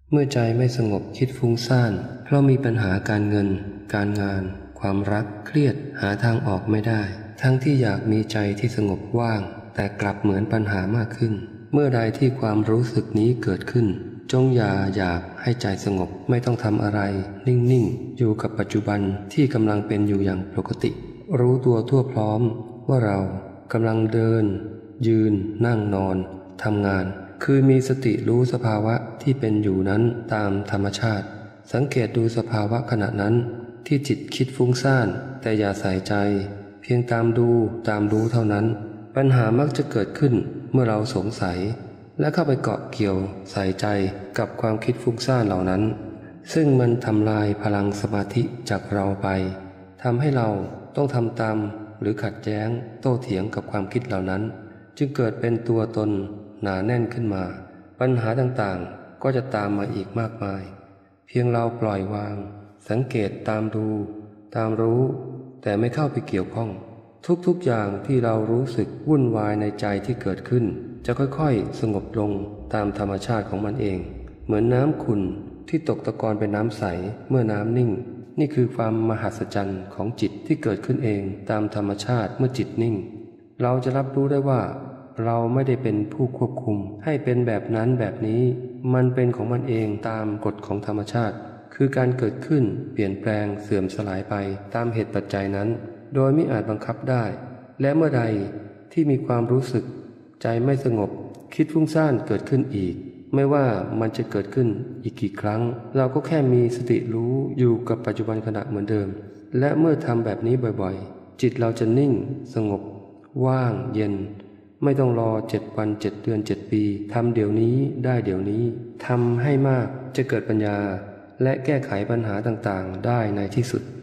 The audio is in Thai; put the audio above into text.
เมื่อใจไม่สงบคิดฟุ้งซ่านเพราะมีปัญหาการเงินการงานความรักเครียดหาทางออกไม่ได้ทั้งที่อยากมีใจที่สงบว่างแต่กลับเหมือนปัญหามากขึ้นเมื่อใดที่ความรู้สึกนี้เกิดขึ้นจงอย่าอยากให้ใจสงบไม่ต้องทำอะไรนิ่งๆอยู่กับปัจจุบันที่กำลังเป็นอยู่อย่างปกติรู้ตัวทั่วพร้อมว่าเรากำลังเดินยืนนั่งนอนทำงานคือมีสติรู้สภาวะที่เป็นอยู่นั้นตามธรรมชาติสังเกตดูสภาวะขณะนั้นที่จิตคิดฟุ้งซ่านแต่อย่าใส่ใจเพียงตามดูตามรู้เท่านั้นปัญหามักจะเกิดขึ้นเมื่อเราสงสัยและเข้าไปเกาะเกี่ยวใส่ใจกับความคิดฟุ้งซ่านเหล่านั้นซึ่งมันทำลายพลังสมาธิจากเราไปทำให้เราต้องทำตามหรือขัดแย้งโต้เถียงกับความคิดเหล่านั้นจึงเกิดเป็นตัวตนหนาแน่นขึ้นมาปัญหาต่างๆก็จะตามมาอีกมากมายเพียงเราปล่อยวางสังเกตตามดูตามรู้แต่ไม่เข้าไปเกี่ยวข้องทุกๆอย่างที่เรารู้สึกวุ่นวายในใจที่เกิดขึ้นจะค่อยๆสงบลงตามธรรมชาติของมันเองเหมือนน้ำขุ่นที่ตกตะกอนเป็นน้ำใสเมื่อน้ำนิ่งนี่คือความมหัศจรรย์ของจิตที่เกิดขึ้นเองตามธรรมชาติเมื่อจิตนิ่งเราจะรับรู้ได้ว่าเราไม่ได้เป็นผู้ควบคุมให้เป็นแบบนั้นแบบนี้มันเป็นของมันเองตามกฎของธรรมชาติคือการเกิดขึ้นเปลี่ยนแปลงเสื่อมสลายไปตามเหตุปัจจัยนั้นโดยไม่อาจบังคับได้และเมื่อใดที่มีความรู้สึกใจไม่สงบคิดฟุ้งซ่านเกิดขึ้นอีกไม่ว่ามันจะเกิดขึ้นอีกกี่ครั้งเราก็แค่มีสติรู้อยู่กับปัจจุบันขณะเหมือนเดิมและเมื่อทำแบบนี้บ่อยๆจิตเราจะนิ่งสงบว่างเย็นไม่ต้องรอ7 วัน7 เดือน7 ปีทำเดี๋ยวนี้ได้เดี๋ยวนี้ทำให้มากจะเกิดปัญญาและแก้ไขปัญหาต่างๆได้ในที่สุด